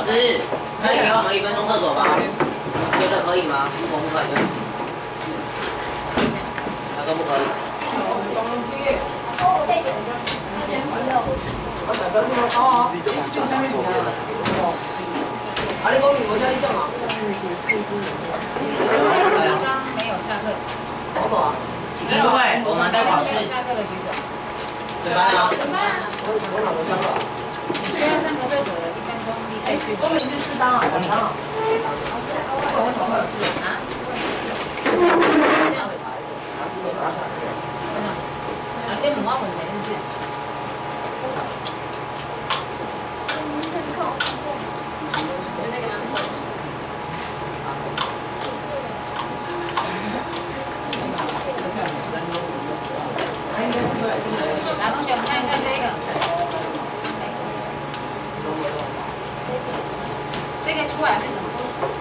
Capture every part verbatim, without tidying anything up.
师，可以给我们一分钟厕所吗？觉得可以吗？可不可以？他说不可以。我代表你我搞啊。啊，你讲你我叫你讲啊。 刚刚没有下课。 好不好？因为我们在考试。 没有下课的举手。 怎么办啊？ 我我哪个下课？需要上个厕所的一分钟，你可以去。 公民是适当啊，适当啊。 啊？啊，跟母蛙混的，是不是？就这个吗？来，同学，我们看一下这个。这个出来是什么？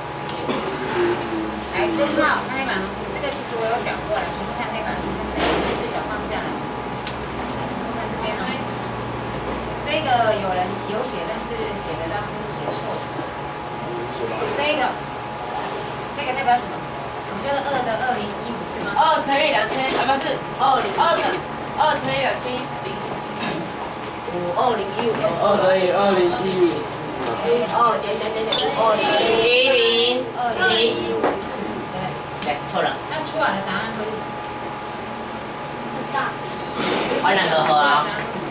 来，根号看黑板，这个其实我有讲过了，全部看黑板，看这个视角放下来，来，全部看这边哦。这个有人有写，但是写的当中写错了。这个，这个代表什么？什么叫做二的二零一五次吗？ 二乘以两千，啊，不是二零二乘二乘以两千零五二零一五二乘以二零一五。 哦，点点点点，二零一零二零一五次，对不对？ 对，错了。 那出来的答案会是什么？大。 换两个和啊。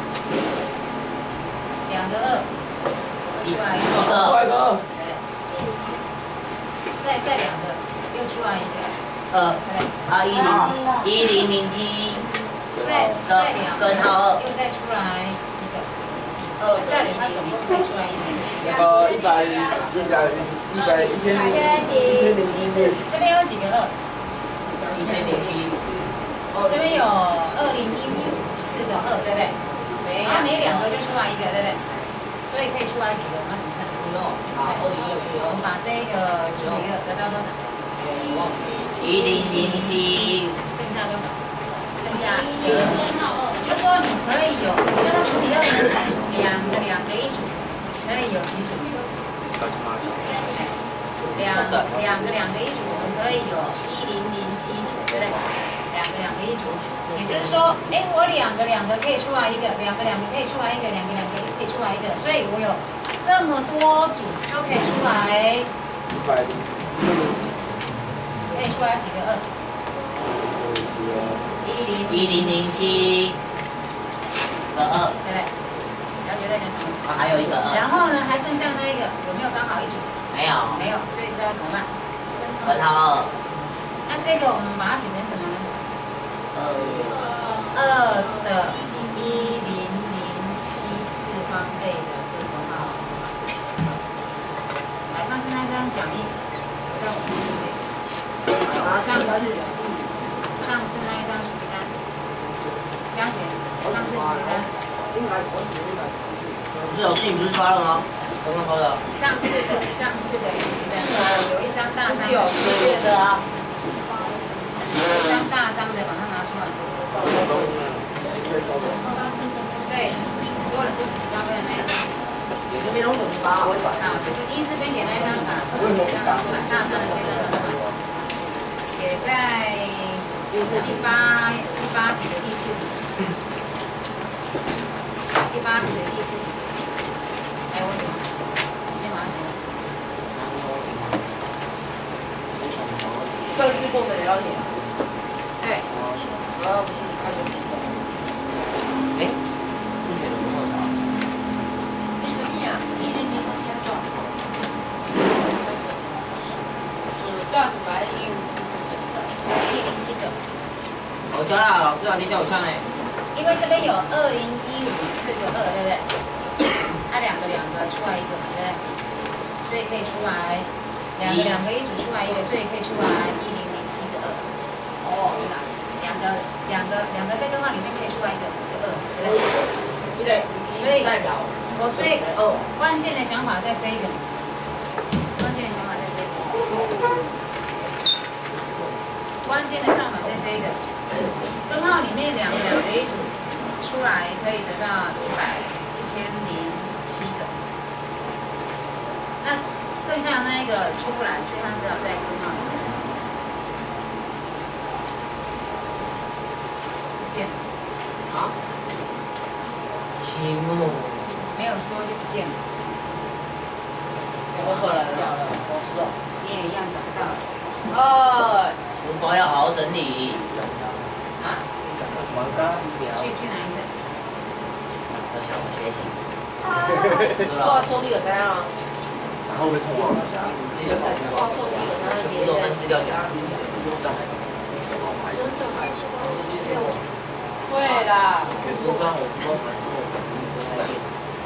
两个二，出来一一个。 个。 帅哥。 对。再再两个，又出来一个。 二。 对。 啊一零一零零七。 再再两个， 根号二。 又再出来一个。 二这里它总共可以出来一次。 那个一百一百一百一千零一千零七次。 这边有几个二？ 一千零七。 这边有二零一五次的二，对不对？它每两个就出来一个，对不对？所以可以出来几个？我们怎么算？ 好，二零一六。 我们把这个除以二，得到多少？ 一零零七。 剩下多少？剩下一个根号。也就是说，你可以有，你跟它除以二呢，两个两个一组，可以有几组？两两个两个一组，我们可以有一零零七组，对不对？两个两个一组，也就是说，哎，我两个两个可以出来一个，两个两个可以出来一个，两个两个可以出来一个，所以我有这么多组就可以出来。 一百零可以出来几个二？一零一零零七个二， 对不对？了解在讲什么？ 啊，还有一个二。 然后呢，还剩下那一个有没有刚好一组？ 没有。 没有，所以知道怎么办？ 根号二。 那这个我们把它写成什么呢？ 二。 二的一零零七次方倍的个根号。来，上次那张讲义，在我们是这个。上次，上次那一张数学单，加写。上次数学单。 不是，老师你不是发了吗？刚刚发的。 上次的上次的数学单，有一张大张的。 有十月的啊。 有一张大张的，把它拿出来。对，多了多几十八分的那一张。 有些没弄懂是八。 好，就是一四边写那一张卡，把大张的这个拿出来，写在第八第八题的第四题。第八题的第四题。还有问题吗？先把它写了。 算是过的也要写。 对。 呃，不是，开始不是的。哎，数学怎么那么少？ 一乘一啊，一零零七啊，是这样子吧？一五一零七个。 我教啦，老师啊，你叫我上哎。 因为这边有二零一五次个二，对不对？它两个两个出来一个，对不对？所以可以出来两个两个一组出来一个，所以可以出来一零零七个二。哦，对啦，两个两个两个在根号里面可以出来一个一个二，对不对？ 对，所以代表， 所以哦，关键的想法在这一个，关键的想法在这一个，关键的想法在这一个，根号里面两个两个一组出来可以得到一百一千零七个。那那个出不来，所以他只好再根号一个。不见了。 啊？题目没有说就不见了。 我过来了， 我知道。 你也一样找不到了。 哦， 直播要好好整理。 啊？ 玩咖表。 去去哪一个？ 要向我学习。 哇，做地有这样啊？ 然后被冲网了。 自己的保护哇，做地有这样全部都按资料夹。 会啦。 给书包，我书包买之后，我再练。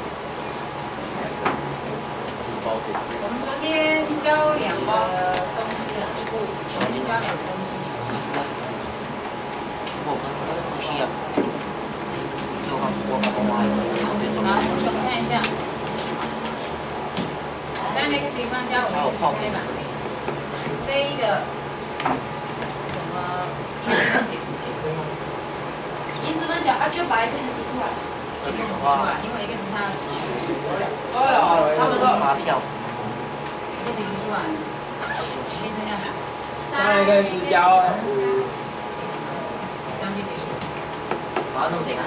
书包给。 我们昨天教两个东西了，昨天教两个东西。 我看我不需要。就看我看我妈有好，同学们看一下，三 x 平方加五 x 开吧。这一个怎么一个分解？ 一直分角啊，就把 x 提出来。 这一个怎么个的话， 出来？因为 x 它哎呦，他们都发票。 一个提出来，先生要哪？ 三 x 加五。 这样就结束了。 把它弄简单。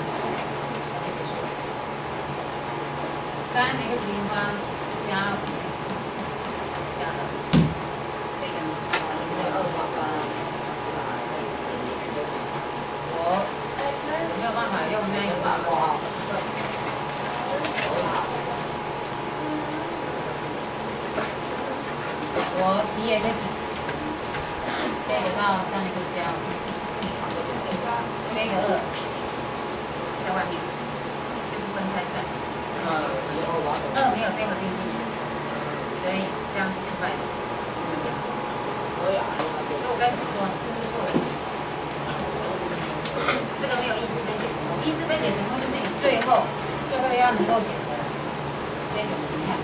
三 x 平方加五 x 加二，这个呢？二八八。我没有办法用那个方法。我 dx 可以得到三 x 加五，这个二在外面，这是分开算。二没有被合并进去，所以这样是失败的。所以我该怎么做？这是错的。这个没有意思分解成功，意思分解成功就是你最后最后要能够写成这种形态，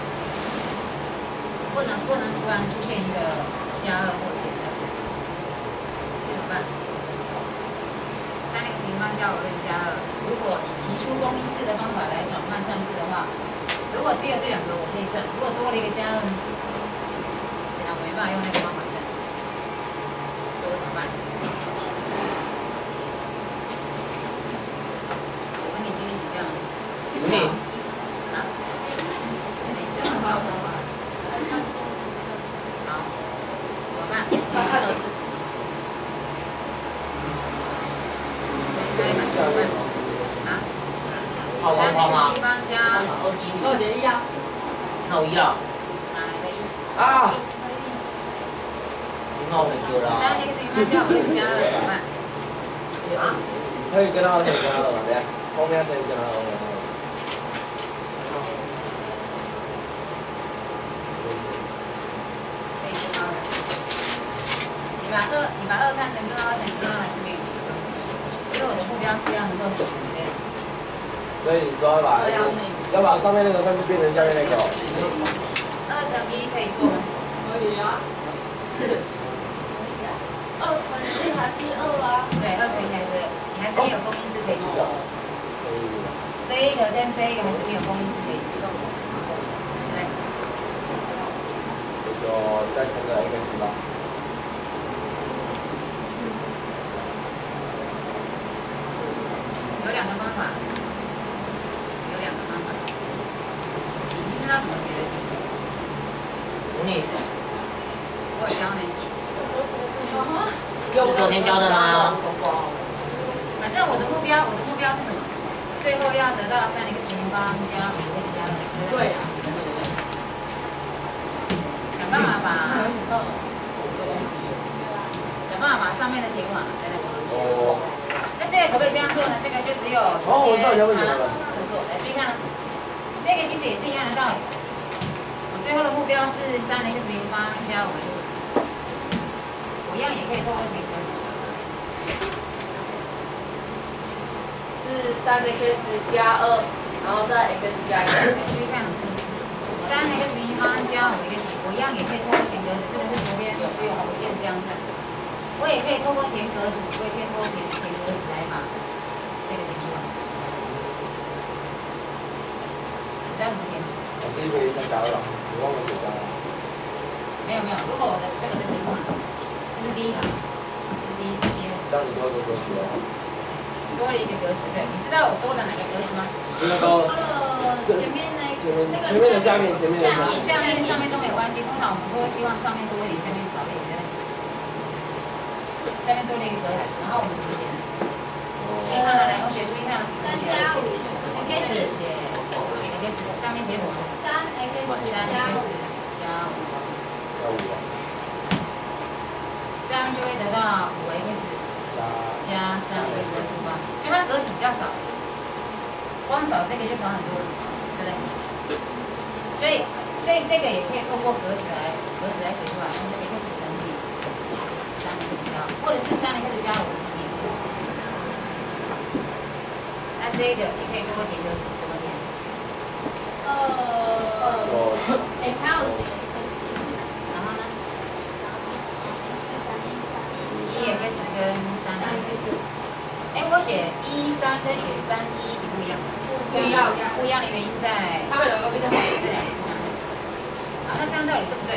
不能不能突然出现一个加二或减二，这怎么办？三 x 平方加五 x 加二，如果你提出公因式的方法来转换算式的话，如果只有这两个我可以算，如果多了一个加二呢？显然我没办法用那个方法算，所以我怎么办？我跟你今天请教。 有你。 啊？那你这样吧，我怎么办？好，怎么办？ 他看的是。 啊？ 泡光光吗？ 平方加二减一啊。 那我一了。 哪来的一？ 啊！ 那我很丢了。 三 x 平方加五 x 加二怎么办？啊？ 乘以跟二乘以跟二嘛，对，后面乘以跟二。 这一跟二。你把二，你把二看成跟二乘跟二还是没有结果，因为我的目标是要能够写成这样。 所以你说要把要把上面那个算式变成下面那个。 二乘一可以做吗？ 可以啊。 二乘一还是二啊？ 对，二乘一还是你还是没有公因式可以做。 可以。 这一个跟这一个还是没有公因式可以做。对。 我就再乘个 x 吧。 有两个方法，有两个方法。你已经知道怎么解的就是。 有你。 我有教呢。 是昨天教的吗？ 反正我的目标，我的目标是什么？最后要得到三 x 平方加五 x 加二，对不对？ 对啊。 想办法把，想办法把上面的填完，对不对？ 哦。 那这个可不可以这样做呢？这个就只有哦，我知道你要问什么了。 这么做，来注意看，这个其实也是一样的道理。我最后的目标是三 x 平方加五 x。我一样也可以透过填格子。 是三 x 加二，然后再 x 加一。 注意看，三 x 平方加五 x，我一样也可以透过填格子，这个是左边只有红线这样算。我也可以透过填格子，我也可以透过填填格子来把这个填出来。你知道怎么填吗？ 老师一回加加二了，我忘了写加二。 没有没有，如果我的这个是第一行，这是第一行，这是第一第一行。 这样你多一个格子哦。 多了一个格子，对，你知道我多了哪个格子吗？ 那个前面那前面前面的下面，前面的下面。 下面上面都没有关系，通常我们都会希望上面多一点，下面少一点，对不对？下面多了一个格子，然后我们怎么写呢？注意看了，来，同学注意看了， 三加五， 这里写 x， 上面写什么？ 三 x 三 x 加五， 加五啊。 这样就会得到五 x 加三 x 的次方，就它格子比较少，光少这个就少很多，对不对？所以，所以这个也可以透过格子来格子来写出来，就是 x 乘以三 x 加，或者是三 x 加五乘以 x。那这个也可以透过填格子，怎么填？ 呃，哎，还有几个 x？ 然后呢？一 x 跟三 x。哎，我写一三跟写三一不一样。 不一样， 不一样的原因在他们两个不相同， 这两个不相同。好，那这样道理对不对？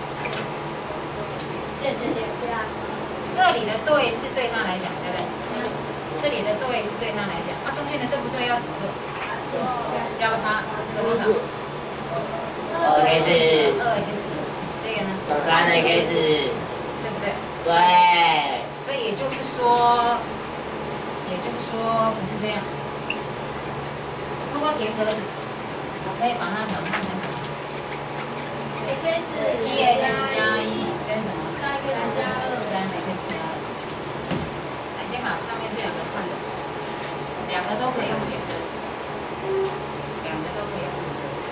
对对对，对啊。 这里的对是对他来讲，对不对？这里的对是对他来讲，那、啊、中间的对不对要怎么做？交叉，这个多少？ 二 x， 二 x， 这个呢？ 三 x， 对不对？ 对。 所以也就是说，也就是说不是这样。通过填格子，我可以把它转换成什么 x 一 x 加一跟什么？ 三 x 加二， 三 x 加二。来，先把上面这两个看了，两个都可以用填格子，两个都可以用填格子。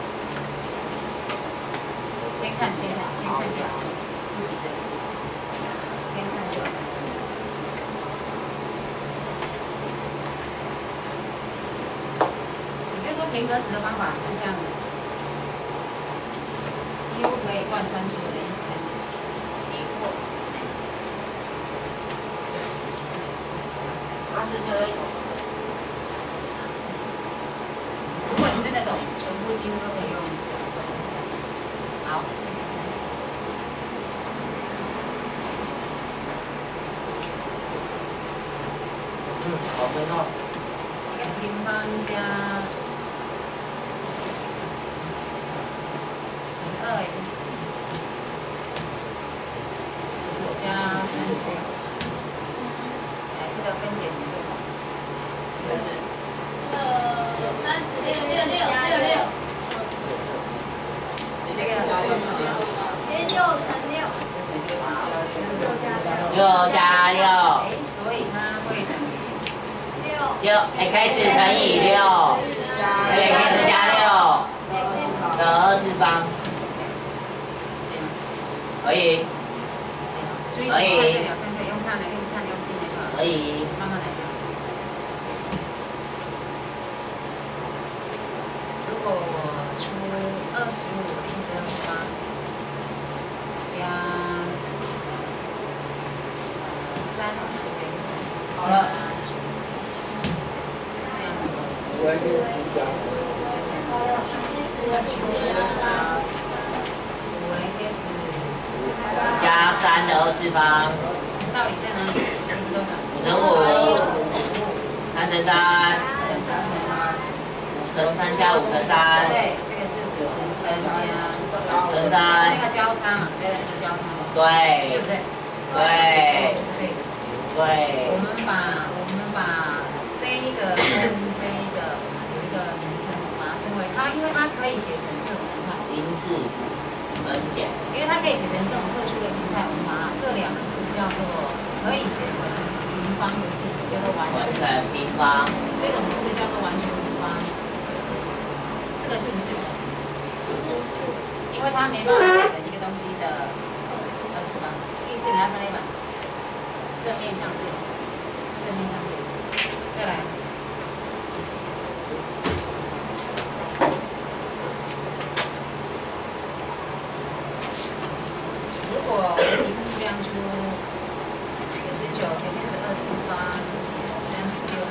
先看，先看，先看就好，不急着写，先看就好。填格子的方法，事实上几乎可以贯穿所有的意思跟几乎。 它是最后一种。 如果你真的懂，全部几乎都可以用这个手。好。 嗯，好深奥。 x 平方加。二 x 加三十六，来这个分解你就好，这个是呃，三十六六六六六， 这个这个是六六乘六， 六加六。 哎，所以它会等于六六 x 乘以六 ，x 加六的二次方。可以， 注意看这里，看这里，用看的，用看的，用听的就好。 可以， 慢慢来就好。如果我出二十五 x 二次方加三十 x， 好了，这样子。 五 x 加。 好了， 五 x。 加三的二次方， 道理在哪里？这是多少？ 五乘五，三乘三， 三乘三， 五乘三加五乘三， 对，这个是五乘三加五乘那三， 个交叉嘛，对，那个交叉嘛， 对对不对？ 对就是这个。 对我们把我们把这一个跟这一个有一个名称，把它称为它，因为它可以写成这种形态。 因式分解， 因为它可以写成这种特殊的形态，我们把这两个式子叫做可以写成平方的式子，叫做完完全全平方， 这种式子叫做完全平方式，这个是不是？因为它没办法写成一个东西的二次方，意思来分类吧，正面向这里，正面向这里，再来。如果我的题目这样出四十九 x 二次方减三十六，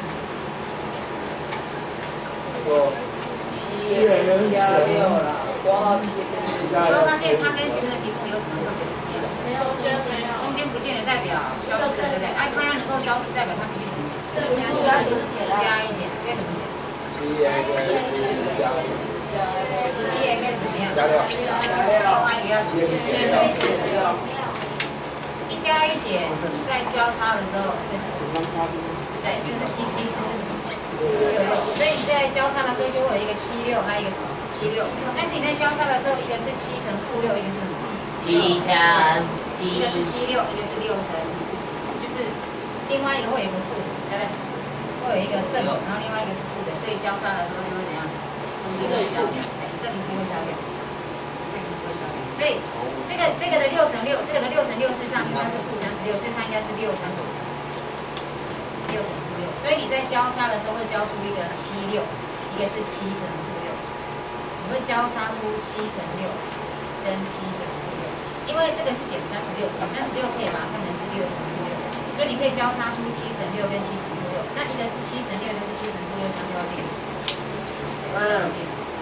我七 x 加六了，括号七 x 你会发现它跟前面的题目有什么特别的不一样？ 没有，没有。 中间不见得代表消失的，对不对？哎，它要能够消失，代表它必须怎么写？ 一加一加一减，所以怎么写？ 七 x 加七 x 怎么样？ 加六， 另外一个要六， 一加一减，在交叉的时候，这个是什么？对，这个是七七，这个是什么？六六。所以你在交叉的时候就会有一个七六，还有一个什么七六。但是你在交叉的时候，一个是七乘负六，一个是什么？ 七乘一个是七六，一个是六乘七，就是另外一个会有一个负的，对不对？会有一个正，然后另外一个是负的，所以交叉的时候就会怎样？中间会消掉，哎，这个一定会消掉，这个一定会消掉。所以这个这个的六乘六，这个的六乘六事实上就像是负三十六，所以它应该是六乘什么？六乘负六。所以你在交叉的时候会交出一个七六，一个是七乘负六，你会交叉出七乘六跟七乘负六，因为这个是减三十六，减三十六可以把它看成是六乘负六，所以你可以交叉出七乘六跟七乘负六。那一个是七乘六，一个是七乘负六，相就要变。嗯。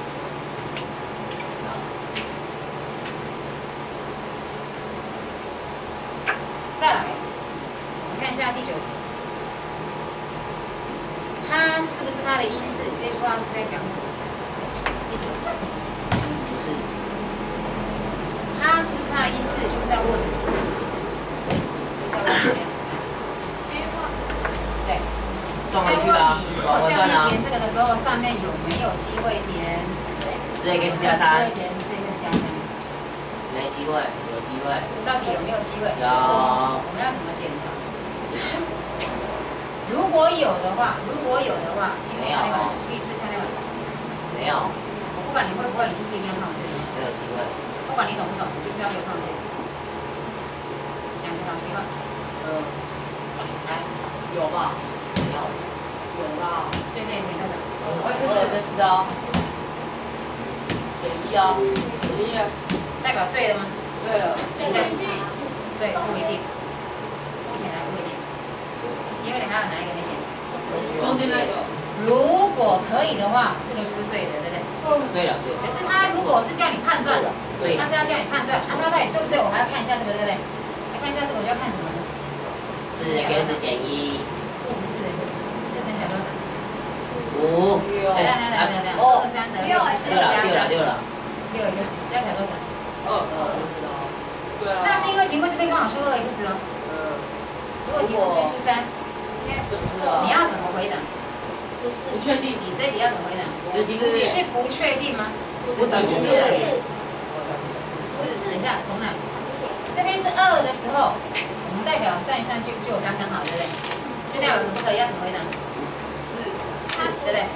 再来，我们看一下第九题，它是不是它的因式？这句话是在讲什么？第九题。 不是。 它是不是它的因式？就是在问你，在问谁？对。 送回去了， 我我算了。 下面填这个的时候，上面有没有机会填？ 四 x 加有机三。 会填四 x 加三。 没机会，有机会。 到底有没有机会？ 有。 我们要怎么检查？如果有的话，如果有的话，请你看那个律师看那个。 没有。 我不管你会不会，你就是一定要看我这个。 没有机会。 不管你懂不懂，你就是要给我看我这个。养成好习惯。 嗯， 来， 有吧？ 没有。 有吧？ 所以这一题开始。 我也是的是啊。减一啊，减一啊。 代表对了吗？ 对了。 不一定。 对，不一定。目前还不一定，因为你还有哪一个没检查？ 中间那个。 如果可以的话，这个就是对的，对不对？ 对了，对。 可是他如果是叫你判断， 对。 他是要叫你判断，啊，他到底对不对？我还要看一下这个，对不对？来看一下这个，我就要看什么呢？ 四 x 减一。 负四 x，这乘起来多少？ 五。 等等等等等等，二三得六，四六了， 加六了， 三， 六了。 六 x 加起来多少？ 二二，我知道。对啊。 那是因为题目这边刚好说二 x 哦。 嗯。 如果题目这边出三， 就不知道。 你要怎么回答？ 不确定。 你这题要怎么回答？ 是是不确定吗？ 不等于是。 是，等一下，重来。这边是二的时候，我们代表算一算就就刚刚好，对不对？就代表可不可以？要怎么回答？ 是。 是，对不对？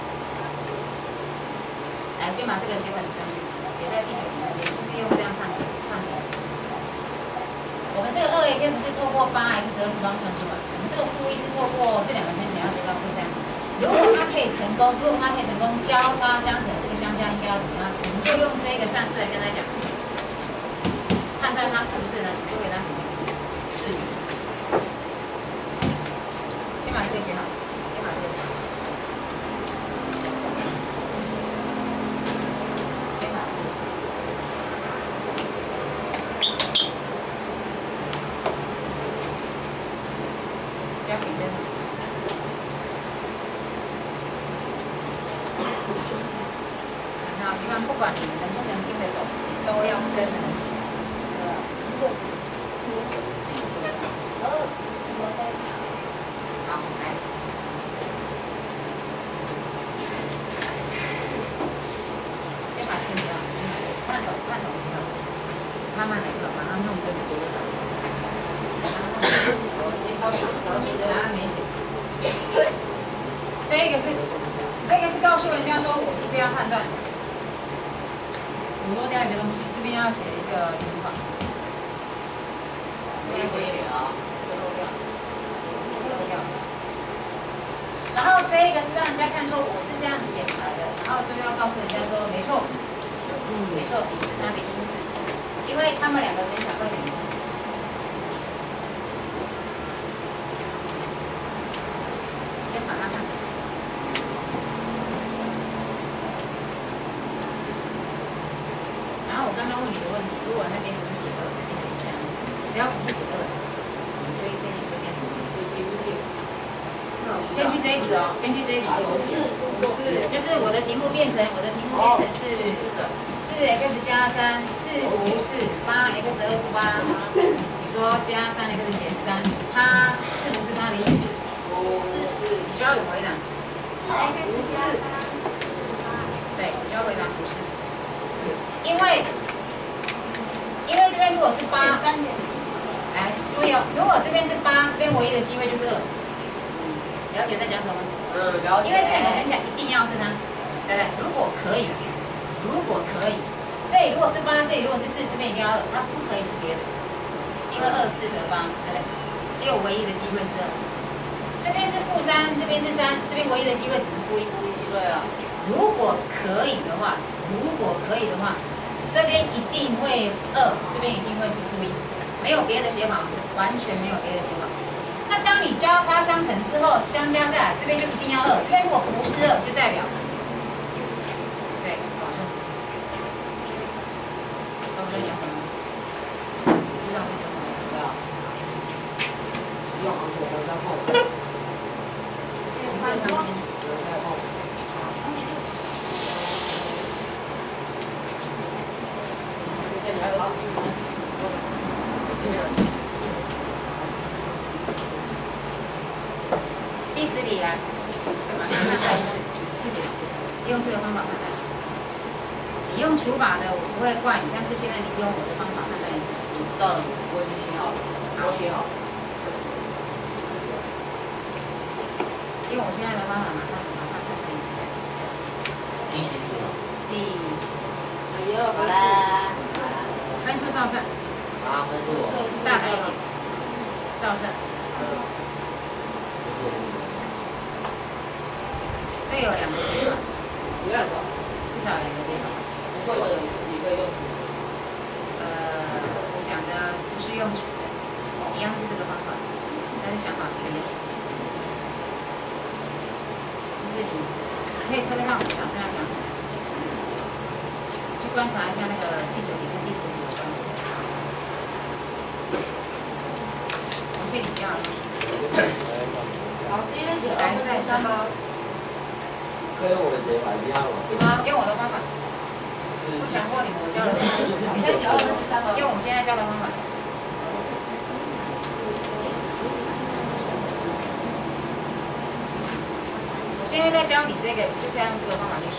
来，先把这个写本上去，写在第九题那边，就是用这样判判的。我们这个二 x 是透过八 x 二次方算出来，我们这个负一是透过这两个乘起来要得到负三。如果它可以成功，如果它可以成功交叉相乘，这个相加应该要怎么样？我们就用这个算式来跟他讲，判断它是不是呢？你就给他什么？是。先把这个写好，先把这个写好。先把这个写好。加行灯。好，习惯不管你们能不能听得懂，都要跟得很紧。好，来，先把这个写好，看懂看懂写好，慢慢来就好，把它弄对就对了。我今朝得你的答案没写，这个是这个是告诉人家说我是这样判断的。我漏掉一个东西，这边要写一个乘法。这边要写啊，这个漏掉，这个漏掉。然后这个是让人家看说我是这样子检查的，然后最后要告诉人家说没错，没错，你是它的因式，因为他们两个乘起来会等于。先把它看懂。然后我们刚刚问你的问题，如果那边不是写二，那边写三，只要不是写二，你就这边就会变成是第五题。根据这一题，根据这一题就不是， 不是， 就是我的题目变成我的题目变成是四 x 加三，四不是八 x 二十八。你说加三 x 减三，它是不是它的意思？ 不是， 你就要有回答。 四 x 加三， 对，你就要回答不是，因为因为这边如果是八，来注意哦，如果这边是八，这边唯一的机会就是二。了解在讲什么吗？ 嗯，了解。 因为这两个乘起来一定要是它，对不对？如果可以，如果可以，这里如果是八，这里如果是四，这边一定要二，它不可以是别的，因为二四得八，对不对？只有唯一的机会是二。这边是负三，这边是三，这边唯一的机会只能负一。 负一，对啊。 如果可以的话，如果可以的话，这边一定会二，这边一定会是负一，没有别的写法，完全没有别的写法。那当你交叉相乘之后，相加下来，这边就一定要二。这边如果不是二，就代表对，保证不是。懂我在讲什么？知道我在讲什么？ 对啊。 用昂头往下放， 你是看不清。 往下放。 这里还有。 第十题来，马上看下一次，自己用这个方法看看。你用除法的我不会怪你，但是现在你用我的方法看看一次。 我知道了，我已经写好了，我写好了。 用我现在的方法马上马上看看一次。 第十题了。 第十。 哎呦，好啦。 分数照算。 啊，分数我。 大胆一点。照算。这个有两个解法。 有两个。 至少有两个解法。 不会的一个用处。 呃，我讲的不是用除的，一样是这个方法，但是想法不一样。就是你，你可以猜猜看我打算要讲什么，去观察一下那个第九题跟第十题有关系。而且你要， 老师写来再上吗？ 跟我的解法一样吗？ 是吗？ 用我的方法，不强迫你们，我教的方法。 你在写二分之三吗？ 用我现在教的方法。我现在在教你这个，就是要用这个方法去学。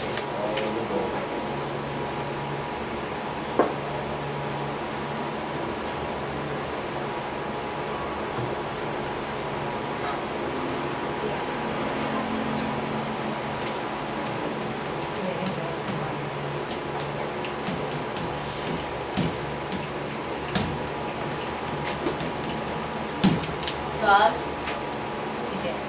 神， 谢谢。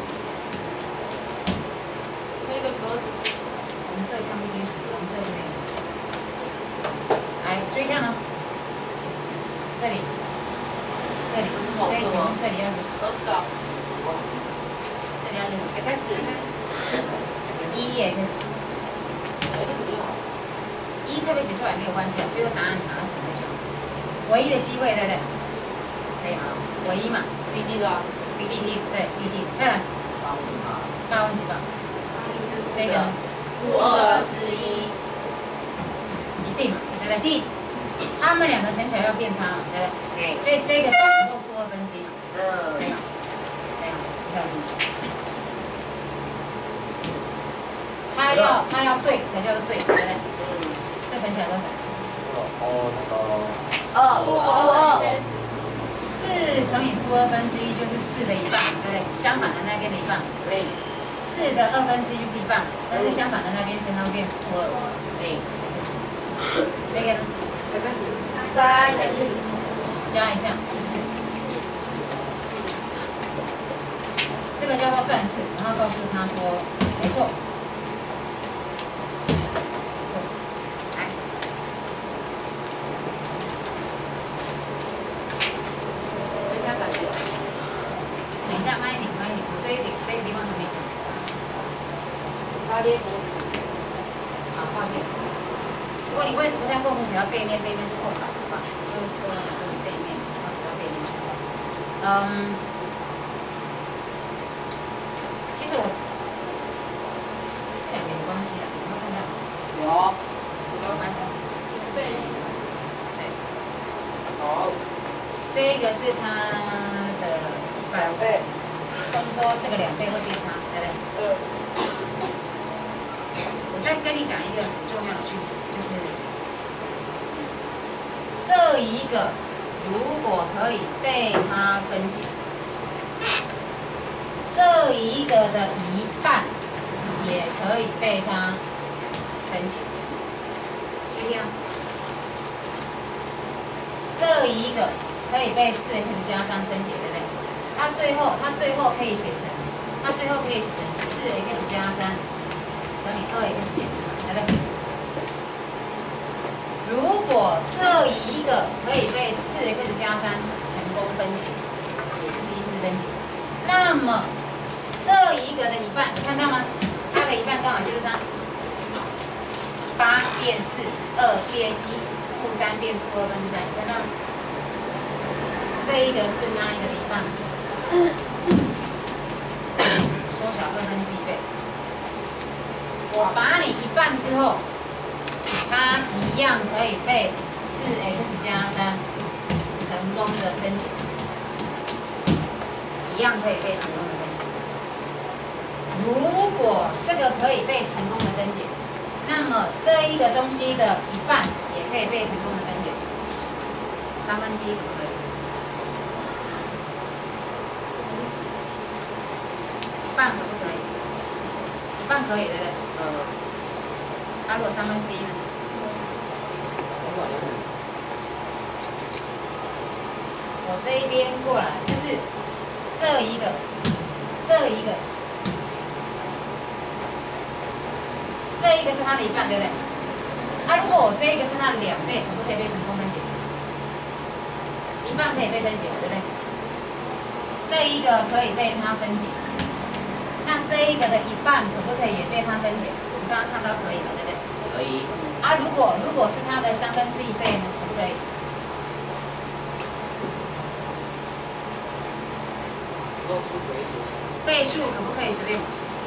是一个格子。 红色看不清楚，黄色的那个。来，追看呢？这里，这里，所以请问这里要是都是啊。 这里要是开始。 一 x， 哎，这个就好。 一特别写出来没有关系啊，最后答案拿死那就好。唯一的机会，对不对？可以吗？唯一嘛。 必定的啊。 必定，对，必定。再来。 八问八。 八问几吧？这个负二之一。 一定嘛，对不对？定。他们两个乘起来要变它嘛，对不对？ 对。 所以这个只能够负二分之一嘛。 嗯。 没有，没有，再来。它要它要对才叫做对，对不对？ 嗯。 这乘起来多少？ 哦，那个。 二负二。 四乘以负二分之一就是四的一半，对不对？相反的那边的一半。 对。 四的二分之一就是一半，但是相反的那边所以它会变负二。 对。 这个呢？ 这个是三 x 加一项是不是？这个叫做算式，然后告诉他说，没错。没错。来。 等一下感觉。 等一下，慢一点，慢一点，我这一点这个地方还没讲。 拉链。 好，抱歉。如果你为什么太过分写到背面，背面是空白的话，就会讲到背面，要写到背面去。嗯，其实我这两个有关系的，有没有看到？ 有， 有关系。 对。 对。 好， 这个是它的两倍， 就是说这个两倍会变它，对不对？ 嗯。 我再跟你讲一个很重要的讯息，就是这一个如果可以被它分解，这一个的一半也可以被它分解。注意听啊，这一个可以被四 x 加三分解，对不对？它最后它最后可以写成，它最后可以写成四 x 加三乘以二 x 减一，对不对？如果这一个可以被四 x 加三成功分解，也就是因式分解，那么这一个的一半，你看到吗？它的一半刚好就是它，八变四，二变一，负三变负二分之三，看到吗？这一个是那一个的一半，缩小二分之一倍。我把你一半之后，它一样可以被四 x 加三成功的分解，一样可以被成功的分解。如果这个可以被成功的分解，那么这一个东西的一半也可以被成功的分解，三分之一可不可以？一半可不可以？一半可以，对不对？ 嗯。 它如果三分之一呢？我这一边过来就是这一个，这一个，这一个是它的一半，对不对？啊，如果我这一个是它的两倍，可不可以被成功分解？一半可以被分解，对不对？这一个可以被它分解，那这一个的一半可不可以也被它分解？我们刚刚看到可以了，对不对？ 可以。 啊，如果如果是它的三分之一倍呢，可不可以？倍数可不可以随便？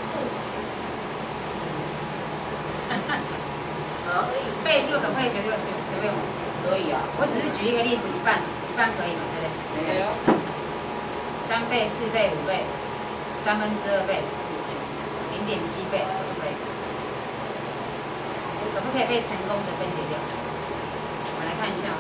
啊？ 倍数可不可以随便随随便？ 可以啊。 我只是举一个例子，一半一半可以嘛，对不对？ 没有。 三倍、四倍、五倍，三分之二倍，零点七倍，可不可以？可不可以被成功的分解掉？我们来看一下，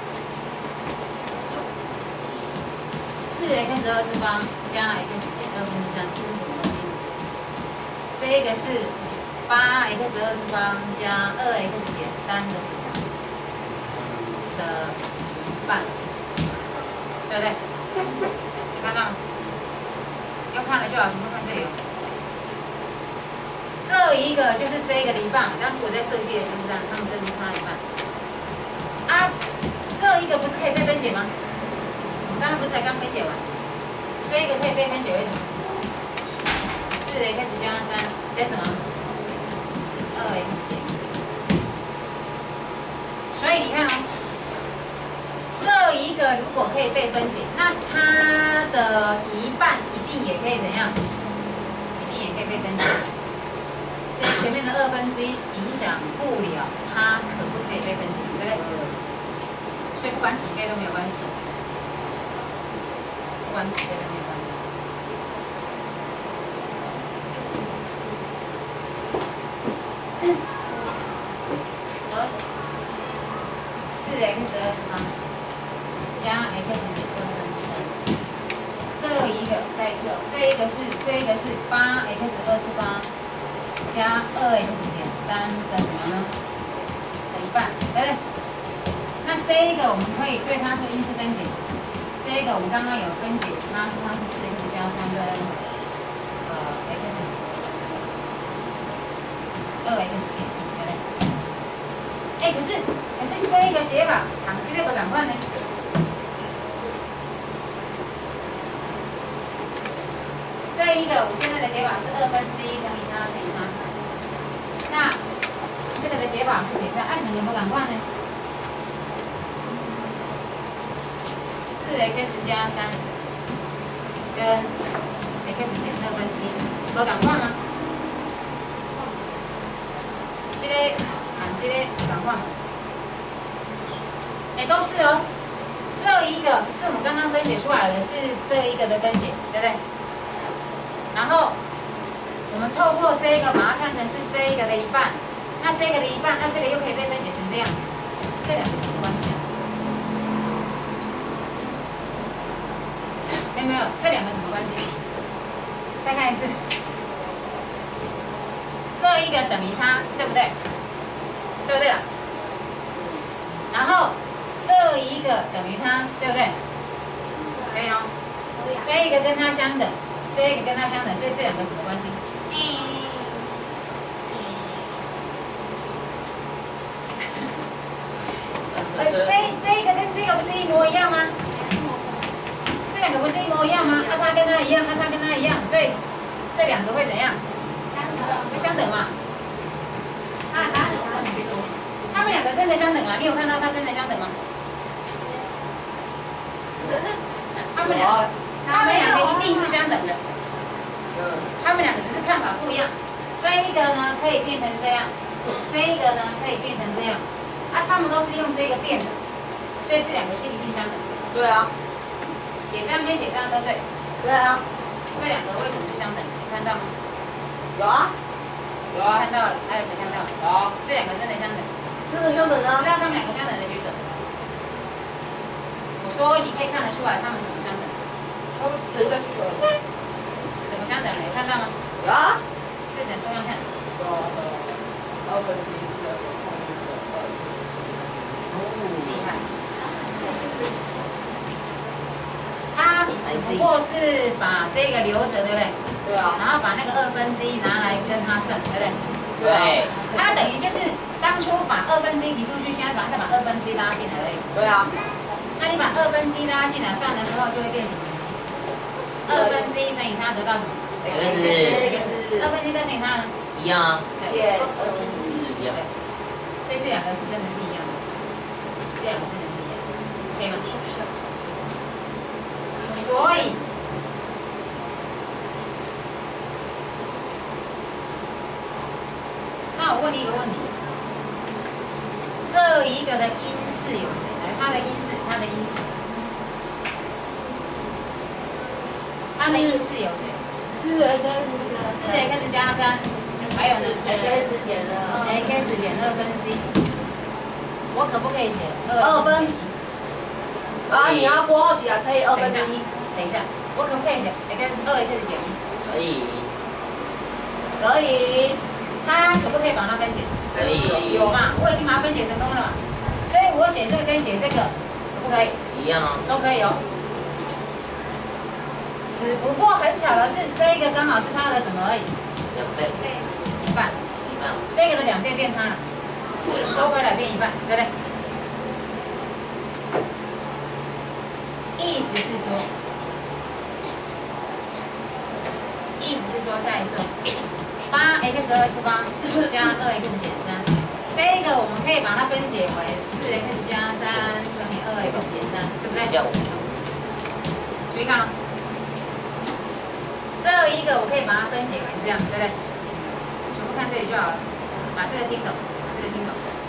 四 x 二次方加 x 减二分之三，这是什么东西？这一个是八 x 二次方加二 x 减三的什么的一半，对不对？你看到吗？要看了就好，全部看这里哦。这一个就是这一个的一半，当时我在设计的就是这样，他们这里是它的一半。啊，这一个不是可以被分解吗？我们刚刚不是才刚分解完？这一个可以被分解为什么？四 x 加三等于什么？二 x 减一。所以你看哦，这一个如果可以被分解，那它的一半一定也可以怎样？一定也可以被分解。这前面的二分之一影响不了它可不可以被分解，对不对？所以不管几倍都没有关系，不管几倍都没有关系。好，四 x 二次方加 x 减二分之三，这一个再一次哦，这一个是这一个是八 x 二次方加二 x 减三的什么呢？的一半，对不对？那这一个我们可以对它做因式分解。这一个我们刚刚有分解，它说它是四 x 加三跟呃 x 二 x 减一，对不对？哎，可是可是这一个写法，行这个不赶快呢？这一个我现在的写法是二分之一乘以它乘以它。那这个个的写法是写这样，哎，两个有没有赶快呢？四 x 加三跟 x 减二分之一，无赶快吗？这个啊，这个赶快嘛。哎，都是哦。这一个是我们刚刚分解出来的，是这一个的分解，对不对？然后我们透过这个把它看成是这一个的一半，那这个的一半，那这个又可以被分解成这样，这两个什么关系啊？没有没有，这两个什么关系？再看一次，这一个等于它，对不对？对不对啦？然后这一个等于它，对不对？可以哦。这一个跟它相等，这一个跟它相等，所以这两个什么关系？呃，这这一个跟这个不是一模一样吗？这两个不是一模一样吗？啊，它跟它一样，啊，它跟它一样，所以这两个会怎样？会相等嘛？啊，哪里？他们两个真的相等啊！你有看到它真的相等吗？他们两个，他们两个一定是相等的。他们两个只是看法不一样。这一个呢可以变成这样，这一个呢可以变成这样。啊，他们都是用这个变的，所以这两个是一定相等。 对啊， 写这样跟写这样都对。 对啊， 这两个为什么是相等？你看到吗？ 有啊， 有啊，看到了。还有谁看到？有。这两个真的相等。 这个相等知啊， 道他们两个相等的举手。我说你可以看得出来他们怎么相等。 他们谁在去了？ 怎么相等的？有看到吗？ 有啊， 试着说看看。 二分之一是二分之一的二。 厉害。他只不过是把这个留着，对不对？ 对啊， 然后把那个二分之一拿来跟他算，对不对？ 对。 他等于就是当初把二分之一提出去，现在把再把二分之一拉进来而已。 对啊， 那你把二分之一拉进来算的时候，就会变什么？二分之一乘以它得到什么？ 是二分之一再乘以它呢？ 一样啊， 减二分之一。 一样。 所以这两个是真的是一样的，这两个真的是一样，可以吗？所以，那我问你一个问题：这一个的因式有谁？来，它的因式，它的因式，它的因式有谁？ 是 x 四 x 加三，还有呢 x 减了 x 减二分之一。我可不可以写二分之一？ 啊，你要拨号起来乘以二分之一。 等一下，我可不可以写 x 二 x 减一？ 可以， 可以， 它可不可以把它分解？ 可以。 有嘛？我已经把它分解成功了嘛。所以我写这个跟写这个可不可以？ 一样啊。 都可以哦。只不过很巧的是，这一个刚好是它的什么而已？ 两倍。 一半。 一半。 这个的两倍变它了，收回来变一半，对不对？意思是说，意思是说，再一次，八 x 二次方加二 x 减三，这个我们可以把它分解为四 x 加三乘以二 x 减三，对不对？ 要。 注意看哦，这一个我可以把它分解为这样，对不对？全部看这里就好了，把这个听懂，把这个听懂。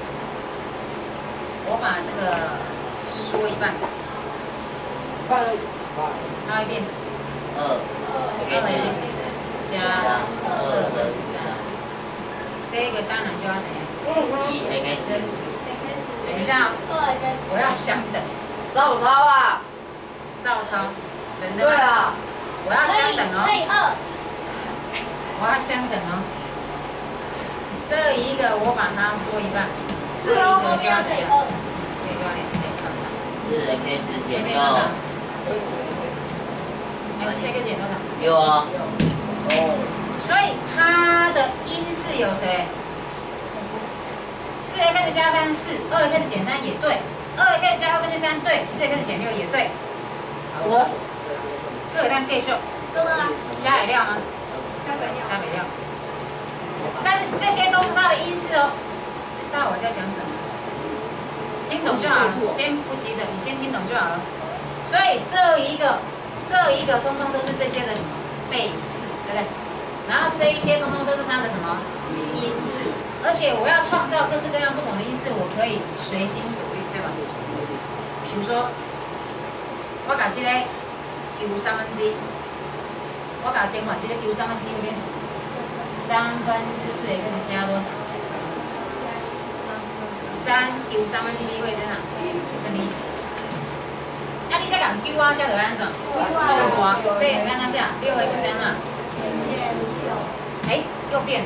我把这个说一半。 半了， 它会变什么？ 二。 二 x 加二分之三。这个当然就要怎样？ 一 x。 等一下，我要相等。 照抄啊。 照抄。真的对啊。 我要相等哦。 乘以二。 我要相等哦。这一个我把它缩一半，这一个就要怎样？这个就要两倍。 四 x 减六。 x 减多少？ 六啊。 哦。 所以它的因式有谁？四 x 加三四，二 x 减三也对，二 x 加二分之三对，四 x 减六也对。 我。 各单计数。 哥哥， 虾尾料吗？ 下个料。 虾尾料。但是这些都是它的因式哦， 道我在讲什么？听懂就好了，先不急着，你先听懂就好了。所以这一个、这一个，通通都是这些的什么倍式，对不对？然后这一些通通都是它的什么因式，而且我要创造各式各样不同的因式，我可以随心所欲，对吧？比如说，我把这个 u 三分之一，我把点管这个 u 三分之一会变什么？三分之四 x 加多少？三 u 三分之一会在哪？是零。那你再讲 u 啊，加的安怎？更多，所以你看它下六 x 三啊。哎，又变了。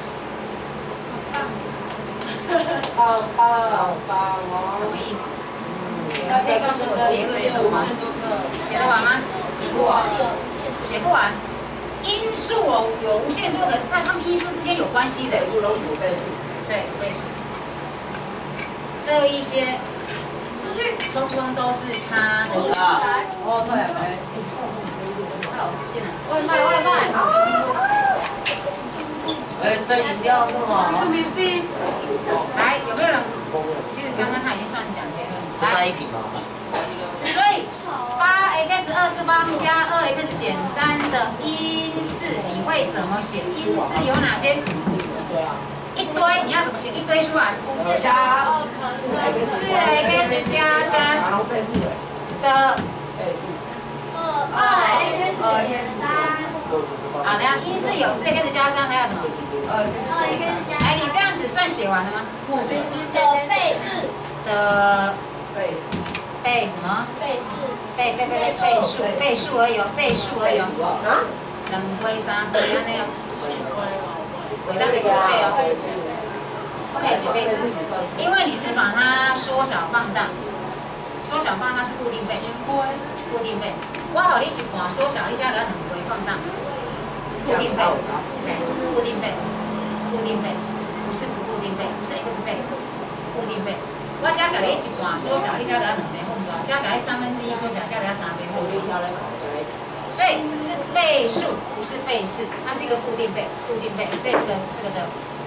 好棒，棒哦！ 什么意思？可以告诉我结论是什么？写得完吗？写不完。写不完。因数哦，有无限多，可是它它们因数之间有关系的。 倍数都五倍数。 对，倍数。这一些，出去，通通都是它的数。 哦，对，哎， 好，进来。 外卖，外卖。 哎，这饮料是吗？ 这个免费。 来，有没有人？其实刚刚他已经算讲结论。 那来， 一瓶吗？ 所以八 x 二次方加二 x 减三的因式，你会怎么写？因式有哪些？ 对啊。 一堆，你要怎么写？一堆出来。 加四 x 加三然后倍数的。 的。 倍数。 二二 x 减三。 好，等下因式有四 x 加三，还有什么？ 二 x 加。 哎，你这样子算写完了吗？ 的倍式。 的倍倍什么？ 倍式。 倍倍倍倍倍数，倍数而已哦，倍数而已哦。 啊？ 两倍三倍安尼哦。伟大的一个是倍哦。不可以写倍式，因为你是把它缩小放大，缩小放大是固定倍，固定倍。我好你一半缩小，你加了两倍放大，固定倍，固定倍，固定倍，不是不固定倍，不是 x 倍，固定倍。我加给你一半缩小，你加了两倍放大，加给你三分之一缩小，加了三倍放大。所以是倍数，不是倍式，它是一个固定倍，固定倍，所以这个这个的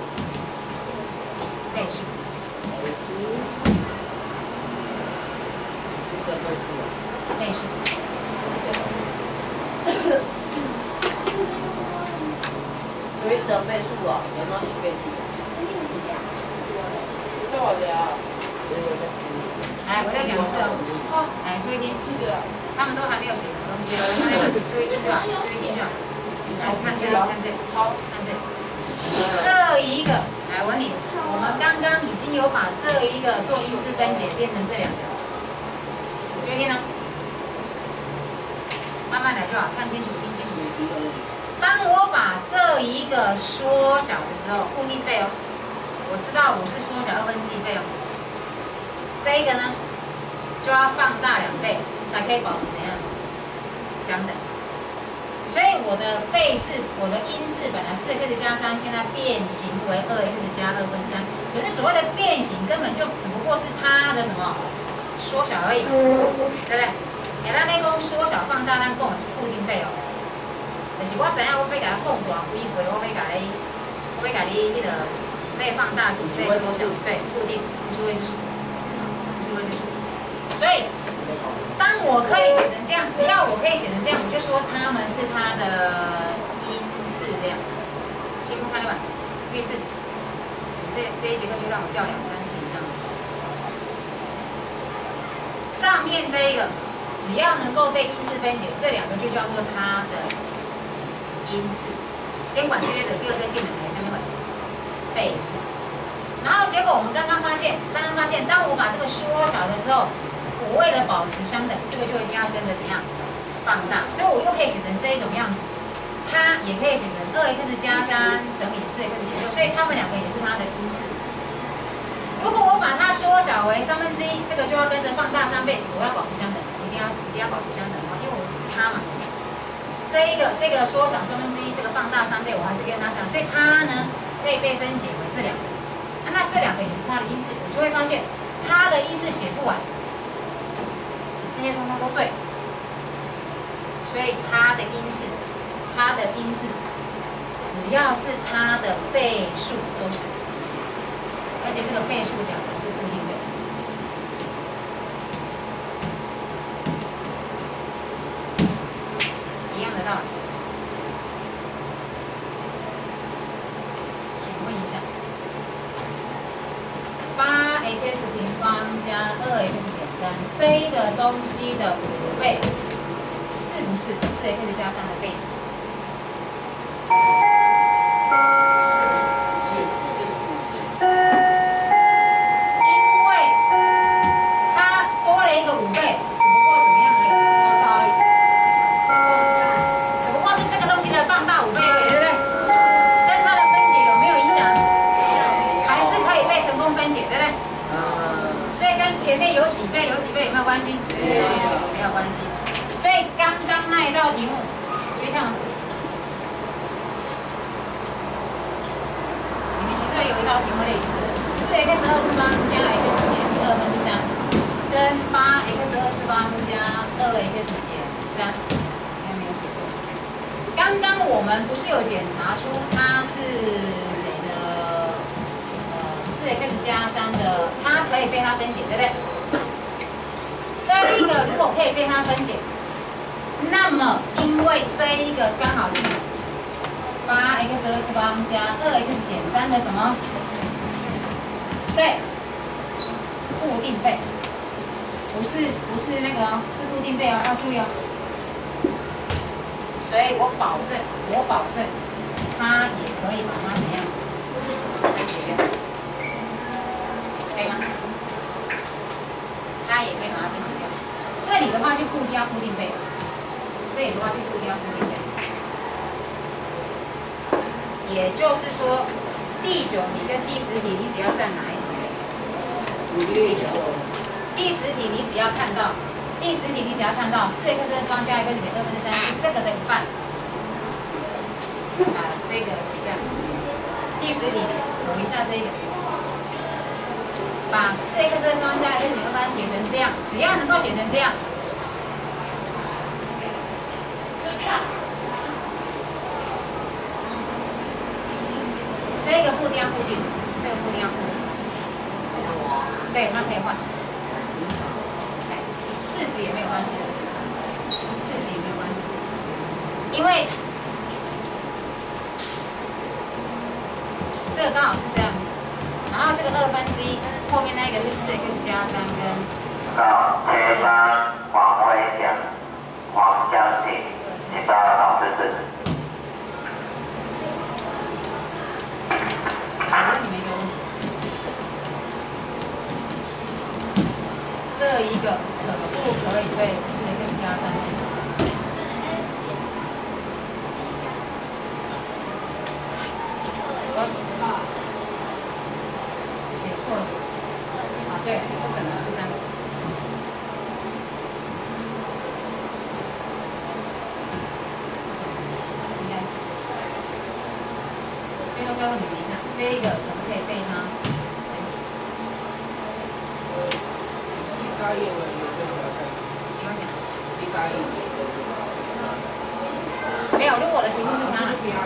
倍数。倍数。 有一的倍数啊，有没有倍数？不是我的啊。 来，我再讲一次哦。来，注意听。他们都还没有写什么东西哦，注意听就好，注意听就好。来看这里，看这里，看这里。这一个，来问你，我们刚刚已经有把这一个做因式分解变成这两个，注意听哦。慢慢来就好，看清楚，听清楚。当我把这一个缩小的时候，固定倍哦，我知道我是缩小二分之一倍哦。这一个呢，就要放大两倍，才可以保持怎样相等。所以我的倍式，我的因式本来四 x 加三，现在变形为二 x 加二分之三。可是所谓的变形，根本就只不过是它的什么缩小而已，对不对？哎，咱咧讲缩小放大，咱讲的是固定倍哦。就是我知影我要甲它放大几倍，我要甲你，我要甲你迄个几倍放大，几倍缩小，对，固定，不是未知数，不是未知数。所以，当我可以写成这样，只要我可以写成这样，我就说它们是它的因式这样。清不看对吧？于是，这这一节课就让我叫两三次以上。上面这一个。只要能够被因式分解，这两个就叫做它的因式。根管这些的第二个技能来相对倍式。然后结果我们刚刚发现，刚刚发现，当我把这个缩小的时候，我为了保持相等，这个就一定要跟着怎样放大，所以我又可以写成这一种样子。它也可以写成二 x 加三乘以四 x 减六，所以它们两个也是它的因式。如果我把它缩小为三分之一，这个就要跟着放大三倍，我要保持相等。一定要一定要保持相等哦，因为我是它嘛。这一个这个缩小三分之一，这个放大三倍，我还是跟它相，所以它呢可以被分解为这两个。啊、那这两个也是它的因式，我就会发现它的因式写不完，这些通通都对。所以它的因式，它的因式，只要是它的倍数都是。而而且这个倍数讲的是固定倍。一样的道理。请问一下，八 x 平方加二 x 减三，这个东西的五倍是不是四 x 加三的倍数？是不是？ 是是因为它多了一个五倍，只不过怎么样而已？只不过是这个东西的放大五倍而已，对不对？跟它的分解有没有影响？还是可以被成功分解，对不对？所以跟前面有几倍有几倍有没有关系？没有，没有关系。所以刚刚那一道题目，注意看哦。你们其中有一道题目类似的，四 x 二次方加 x 减二分之三，跟八 x 二次方加二 x 减三，应该没有写错。刚刚我们不是有检查出它是谁的？呃，四 x 加三的，它可以被它分解，对不对？这一个如果可以被它分解，那么因为这一个刚好是什么？八 x 二次方加二 x 减三的什么？对，固定倍，不是不是那个哦，是固定倍哦，要注意哦。所以我保证，我保证，它也可以把它怎样分解掉，可以吗？它也可以把它分解掉。这里的话就不一定要固定倍了，这里的话就不一定要固定倍。也就是说，第九题跟第十题，你只要算哪一题？第九。第十题你只要看到，第十题你只要看到四 x 二次方加 x 减二分之三是这个的一半，啊，这个写下。第十题补一下这个，把四 x 二次方加 x 减二分之三写成这样，只要能够写成这样。这个不一定要固定，这个不一定要固定。对，它可以换。哎，式子也没有关系的，式子也没有关系，因为这个刚好是这样子，然后这个二分之一后面那个是四 x 加三跟。 到前方黄威祥、黄江景，请到老师指。 我问你们一个问题，这一个可不可以被四 x 加三分解？我写错了啊，对，不可能是三。应该是。最后再问你们一下。这个可不可以被它分解？ 呃，一加一我有更加概念。 你跟我讲。 一加一。 没有，如果我的题目是它。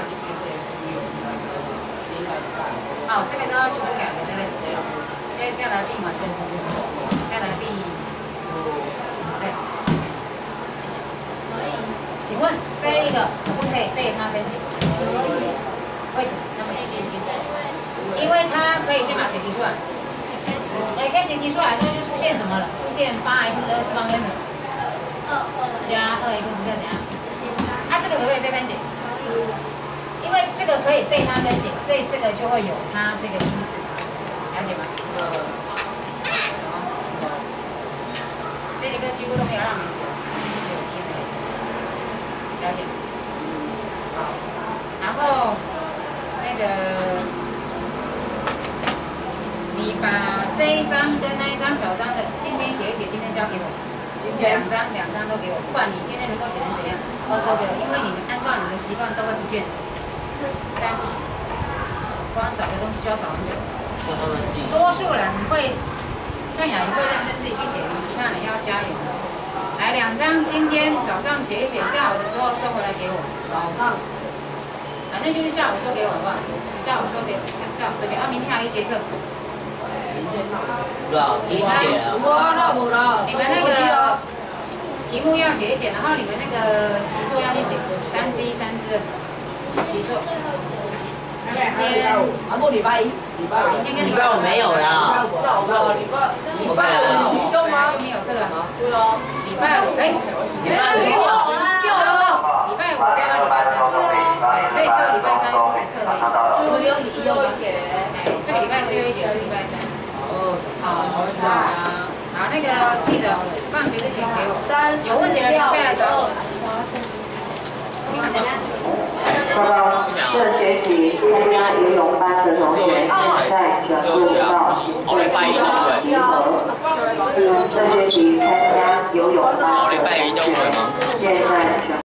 哦，这个都要全部改的，对不对？接下来并完成，再来并。对，谢谢。可以。请问这一个可不可以被它分解？可以。为什么那么有信心？因为它可以先把谁提出来？哎，开始提出来之后就出现什么了？出现八 x 二次方跟什么？ 二二加二 x 再怎样？它、啊、这个可不可以被分解？因为这个可以被它分解，所以这个就会有它这个因式，了解吗？这几个几乎都没有让你写，只有填而已，了解吗？好，然后那个。你把这一张跟那一张小张的，今天写一写，今天交给我。两张，两张都给我，不管你今天能够写成怎样，都收给我，因为你们按照你们的习惯都会不见，这样不行。光找个东西就要找很久。多数人会，像雅怡会认真自己去写，其他人要加油。来，两张，今天早上写一写，下午的时候收回来给我。 早上。 反正就是下午收给我，好不好？下午收给我，下下午收给我。啊，明天还有一节课。 不知道第几节了？ 我那无啦。 你们那个题目要写一写，然后你们那个习作要去写三之一、三之二习作。明天啊，不礼拜一，礼拜五。 明天跟礼拜五没有啦。 要不礼拜礼拜五你期中吗？ 就没有课吗？ 对啊。 礼拜五哎，礼拜五有掉了，礼拜五掉到礼拜三，对，所以只有礼拜三来课而已。 只有你只有一节。 哎，这个礼拜最后一节是礼拜三。 哦， 好，好，好，那个记得放学之前给我。 三有问题的留下来找我。听我讲。 报告，这学期参加游泳班的同学，现在转入到行政集合。这学期参加游泳班的同学，现在转。